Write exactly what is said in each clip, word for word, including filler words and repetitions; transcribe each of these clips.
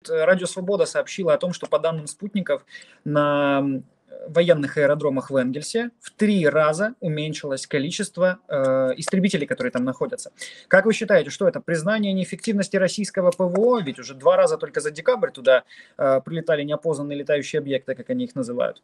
Радио Свобода сообщила о том, что по данным спутников на военных аэродромах в Энгельсе в три раза уменьшилось количество э, истребителей, которые там находятся. Как вы считаете, что это признание неэффективности российского ПВО? Ведь уже два раза только за декабрь туда э, прилетали неопознанные летающие объекты, как они их называют.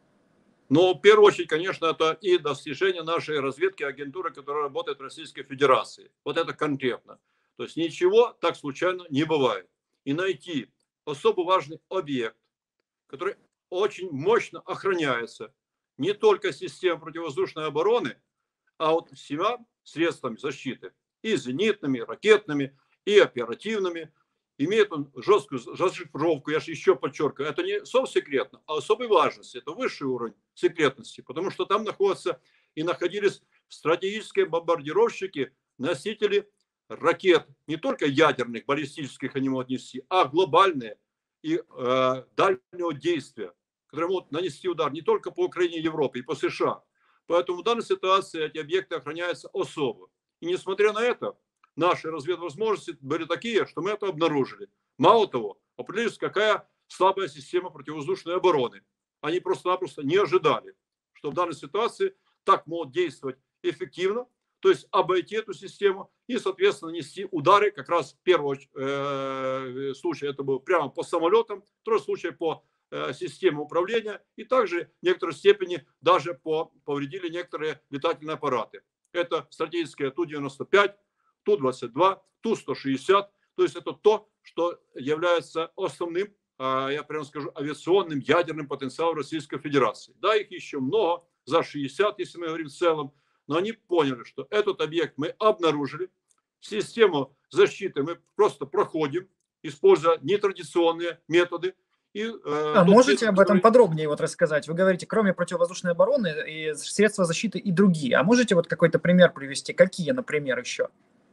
Но в первую очередь, конечно, это и достижение нашей разведки, агентуры, которая работает в Российской Федерации. Вот это конкретно. То есть ничего так случайно не бывает. И найти особо важный объект, который очень мощно охраняется не только системой противовоздушной обороны, а вот всеми средствами защиты, и зенитными, ракетными, и оперативными. Имеет он жесткую зашифровку, я же еще подчеркиваю, это не совсекретно, а особой важности, это высший уровень секретности, потому что там находятся и находились стратегические бомбардировщики, носители ракет, не только ядерных, баллистических они могут нести, а глобальные и э, дальнего действия, которые могут нанести удар не только по Украине и Европе, и по США. Поэтому в данной ситуации эти объекты охраняются особо. И несмотря на это, наши разведвозможности были такие, что мы это обнаружили. Мало того, определились, какая слабая система противовоздушной обороны. Они просто-напросто не ожидали, что в данной ситуации так могут действовать эффективно, то есть обойти эту систему и, соответственно, нести удары. Как раз первый э, случай это был прямо по самолетам, второй случай по э, системе управления, и также в некоторой степени даже по, повредили некоторые летательные аппараты. Это стратегические Ту девяносто пять, Ту двадцать два, Ту сто шестьдесят. То есть это то, что является основным, я прямо скажу, авиационным ядерным потенциалом Российской Федерации. Да, их еще много, за шестьдесят, если мы говорим в целом. Но они поняли, что этот объект мы обнаружили. Систему защиты мы просто проходим, используя нетрадиционные методы. И, э, а можете метод, об этом который... подробнее вот рассказать? Вы говорите, кроме противовоздушной обороны и средства защиты и другие. А можете вот какой-то пример привести? Какие, например, еще?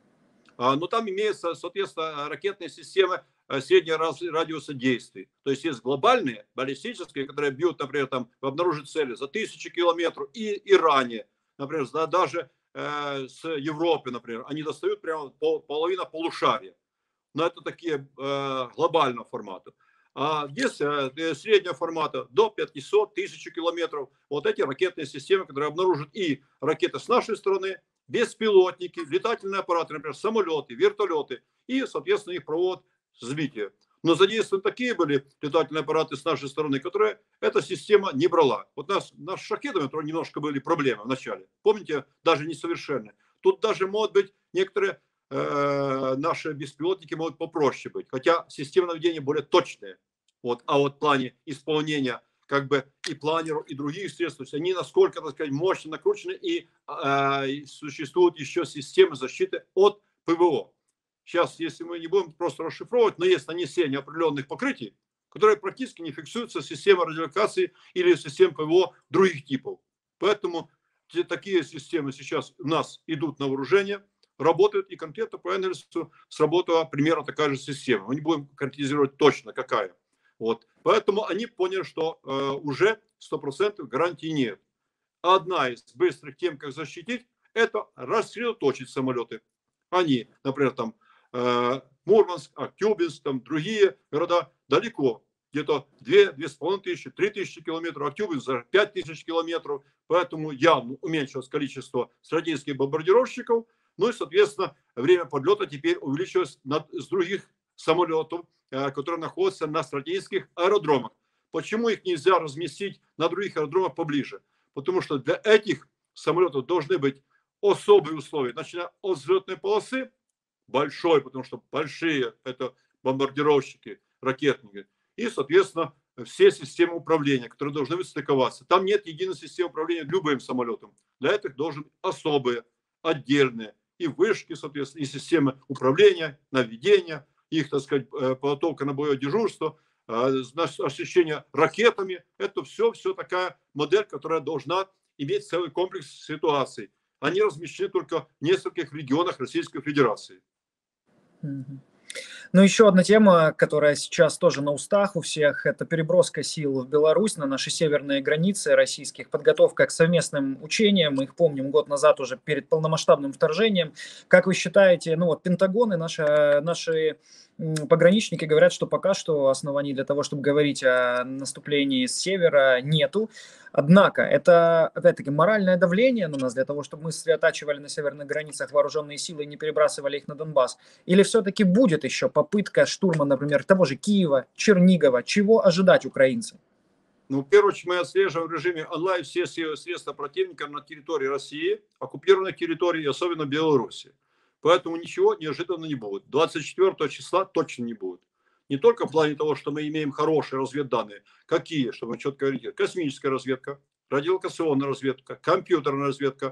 А, ну, там имеются, соответственно, ракетные системы среднего радиуса действий. То есть есть глобальные, баллистические, которые бьют, например, там, обнаружить цели за тысячи километров и, и ранее. Например, да, даже э, с Европы, например, они достают прямо пол, половина полушария. Но это такие э, глобального формата. А есть э, среднего формата до пятисот тысяч километров. Вот эти ракетные системы, которые обнаружат и ракеты с нашей стороны, беспилотники, летательные аппараты, например, самолеты, вертолеты, и, соответственно, их проводят сбитие. Но задействованы такие были летательные аппараты с нашей стороны, которые эта система не брала. Вот нас, наш шахедами немножко были проблемы в начале. Помните, даже несовершенные. Тут даже, может быть, некоторые э, наши беспилотники могут попроще быть. Хотя системы наведения более точные. Вот. А вот в плане исполнения как бы и планеров, и других средств, то есть они насколько, так сказать, мощно накручены, и э, существуют еще системы защиты от ПВО. Сейчас, если мы не будем просто расшифровывать, но есть нанесение определенных покрытий, которые практически не фиксируются системой радиолокации или систем ПВО других типов. Поэтому те, такие системы сейчас у нас идут на вооружение, работают, и конкретно по Энгельсу сработала примерно такая же система. Мы не будем конкретизировать точно, какая. Вот. Поэтому они поняли, что э, уже сто процентов гарантии нет. Одна из быстрых тем, как защитить, это рассредоточить самолеты. Они, например, там э, Мурманск, Актюбинск, там другие города далеко. Где-то две-две с половиной тысячи, три тысячи километров, Актюбинск пять тысяч километров. Поэтому явно уменьшилось количество стратегических бомбардировщиков. Ну и, соответственно, время подлета теперь увеличилось над, с других самолетов, которые находятся на стратегических аэродромах. Почему их нельзя разместить на других аэродромах поближе? Потому что для этих самолетов должны быть особые условия, начиная от взлетной полосы, большой, потому что большие это бомбардировщики, ракетники, и, соответственно, все системы управления, которые должны быть стыковаться. Там нет единой системы управления любым самолетом. Для этого должны быть особые, отдельные и вышки, соответственно, и системы управления, наведения, их, так сказать, подготовка на боевое дежурство, освещение ракетами. Это все, все такая модель, которая должна иметь целый комплекс ситуаций. Они размещены только в нескольких регионах Российской Федерации. Ну, еще одна тема, которая сейчас тоже на устах у всех, это переброска сил в Беларусь на наши северные границы российских, подготовка к совместным учениям. Мы их помним год назад уже перед полномасштабным вторжением. Как вы считаете, ну вот Пентагон и наши, наши пограничники говорят, что пока что оснований для того, чтобы говорить о наступлении с севера, нету. Однако это, опять-таки, моральное давление на нас для того, чтобы мы сосредотачивали на северных границах вооруженные силы и не перебрасывали их на Донбасс? Или все-таки будет еще попытка штурма, например, того же Киева, Чернигова? Чего ожидать украинцам? Ну, в первую очередь, мы отслеживаем в режиме онлайн все средства противника на территории России, оккупированной территории, особенно Беларуси. Поэтому ничего неожиданно не будет. двадцать четвёртого числа точно не будет. Не только в плане того, что мы имеем хорошие разведданные. Какие, чтобы мы четко говорили. Космическая разведка, радиолокационная разведка, компьютерная разведка,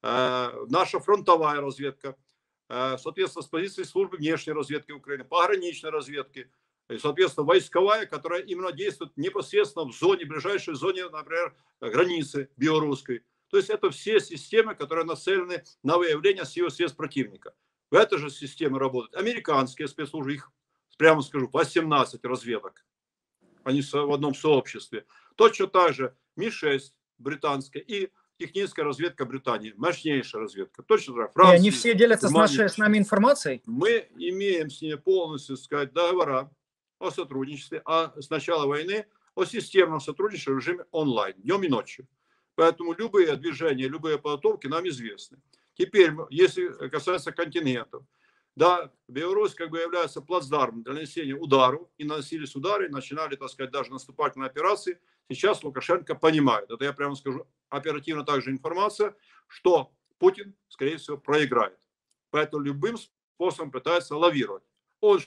э, наша фронтовая разведка, э, соответственно, с позиции службы внешней разведки Украины, пограничной разведки, и, соответственно, войсковая, которая именно действует непосредственно в зоне, ближайшей зоне, например, границы белорусской. То есть это все системы, которые нацелены на выявление сил и средств противника. В этой же системе работают американские спецслужбы, их, прямо скажу, восемнадцать разведок. Они в одном сообществе. Точно так же Ми шесть британская и техническая разведка Британии. Мощнейшая разведка. Точно так же Франция. И они все делятся с, нашей, с нами информацией? Мы имеем с ними полностью, сказать, договора о сотрудничестве, а с начала войны о системном сотрудничестве в режиме онлайн, днем и ночью. Поэтому любые движения, любые подготовки нам известны. Теперь, если касается контингентов, да, Беларусь как бы является плацдармом для нанесения ударов, и наносились удары, начинали, так сказать, даже наступательные операции. Сейчас Лукашенко понимает, это я прямо скажу, оперативно также информация, что Путин, скорее всего, проиграет. Поэтому любым способом пытается лавировать. Он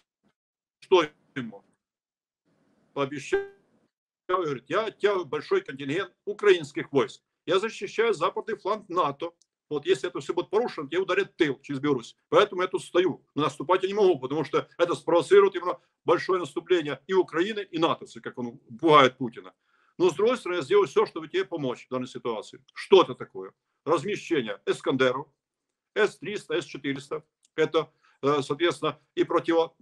что ему пообещал? Говорит, я оттягиваю большой контингент украинских войск. Я защищаю западный фланг НАТО. Вот если это все будет порушено, я ударят тыл через Беларусь. Поэтому я тут стою. Но наступать я не могу, потому что это спровоцирует именно большое наступление и Украины, и натовцы, как он пугает Путина. Но с другой стороны, я сделаю все, чтобы тебе помочь в данной ситуации. Что это такое? Размещение Эскандеров, С триста, С четыреста. Это, соответственно, и противо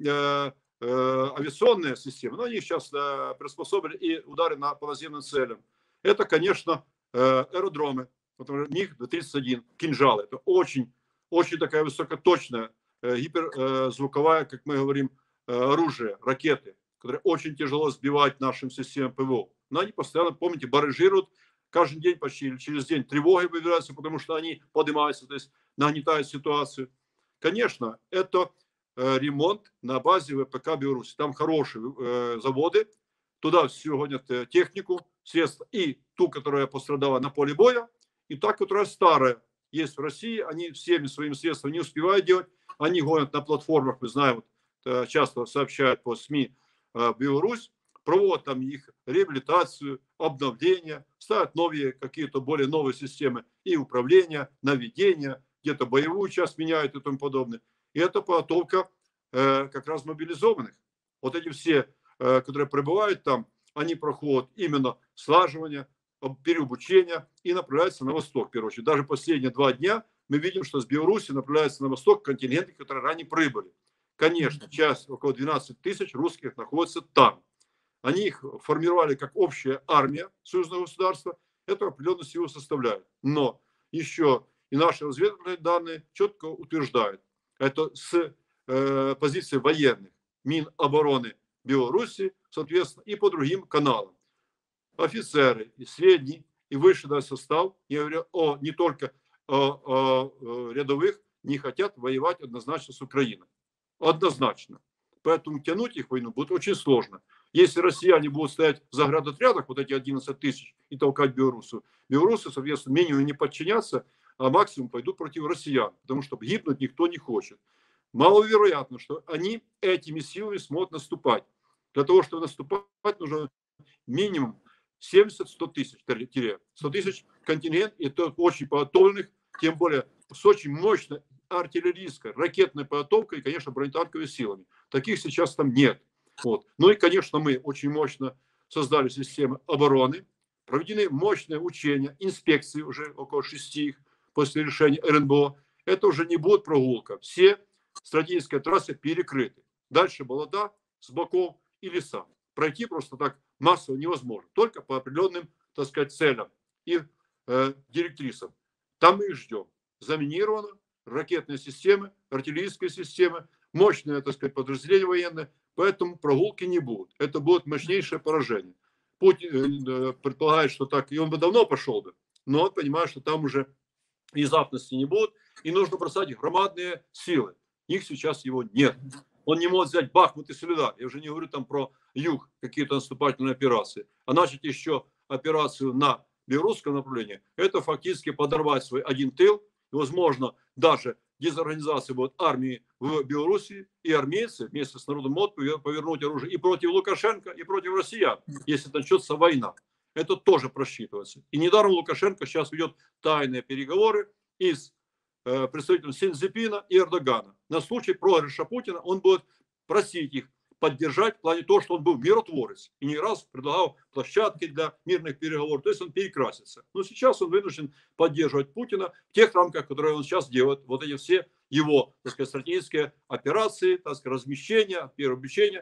авиационные системы, но они сейчас э, приспособили и удары на, по наземным целям. Это, конечно, э, аэродромы, например, Миг тридцать один, кинжалы. Это очень, очень такая высокоточная, э, гиперзвуковая, как мы говорим, э, оружие, ракеты, которые очень тяжело сбивать нашим системам ПВО. Но они постоянно, помните, баражируют, каждый день почти или через день тревоги выбираются, потому что они поднимаются, то есть нагнетают ситуацию. Конечно, это ремонт на базе ВПК Беларуси. Там хорошие э, заводы, туда все гонят э, технику, средства, и ту, которая пострадала на поле боя, и та, которая старая. Есть в России, они всеми своими средствами не успевают делать, они гонят на платформах, мы знаем, вот, э, часто сообщают по СМИ э, Беларусь, проводят там их реабилитацию, обновление, ставят новые, какие-то более новые системы и управления, наведения, где-то боевую часть меняют и тому подобное. И это подготовка э, как раз мобилизованных. Вот эти все, э, которые пребывают там, они проходят именно слаживание, переобучение и направляются на восток, в первую очередь. Даже последние два дня мы видим, что с Беларуси направляются на восток континенты, которые ранее прибыли. Конечно, часть, около двенадцати тысяч русских находится там. Они их формировали как общая армия союзного государства. Это определенную силу составляет. Но еще и наши разведывательные данные четко утверждают, это с э, позиции военных, Минобороны Беларуси, соответственно, и по другим каналам. Офицеры, и средний, и высший состав, я говорю о, не только о, о, о рядовых, не хотят воевать однозначно с Украиной. Однозначно. Поэтому тянуть их в войну будет очень сложно. Если россияне будут стоять в заградотрядах, вот эти одиннадцать тысяч, и толкать белорусов, белорусы, соответственно, минимум не подчинятся, а максимум пойдут против россиян, потому что гибнуть никто не хочет. Маловероятно, что они этими силами смогут наступать. Для того, чтобы наступать, нужно минимум семьдесят-сто тысяч. сто тысяч контингент, и это очень подготовленных, тем более с очень мощной артиллерийской, ракетной подготовкой и, конечно, бронетанковыми силами. Таких сейчас там нет. Вот. Ну и, конечно, мы очень мощно создали системы обороны, проведены мощные учения, инспекции уже около шести их после решения эр эн бэ о. Это уже не будет прогулка. Все стратегические трассы перекрыты. Дальше болота с боков и леса. Пройти просто так массово невозможно. Только по определенным, так сказать, целям и э, директрисам. Там мы их ждем. Заминировано, ракетные системы, артиллерийские системы, мощное, так сказать, подразделение военное, поэтому прогулки не будут. Это будет мощнейшее поражение. Путин предполагает, что так, и он бы давно пошел бы, но он понимает, что там уже внезапности не будет, и нужно бросать громадные силы. Их сейчас его нет. Он не может взять Бахмут и Солидар. Я уже не говорю там про юг, какие-то наступательные операции. А начать еще операцию на белорусском направлении, это фактически подорвать свой один тыл. Возможно, даже дезорганизация будет армии в Беларуси, и армейцы вместе с народом могут повернуть оружие и против Лукашенко, и против россиян, если начнется война. Это тоже просчитывается. И недаром Лукашенко сейчас ведет тайные переговоры и с э, представителем Синьцзипина и Эрдогана. На случай проигрыша Путина он будет просить их поддержать в плане того, что он был миротворец и не раз предлагал площадки для мирных переговоров, то есть он перекрасится. Но сейчас он вынужден поддерживать Путина в тех рамках, которые он сейчас делает. Вот эти все его, так сказать, стратегические операции, так сказать, размещения, переобучения,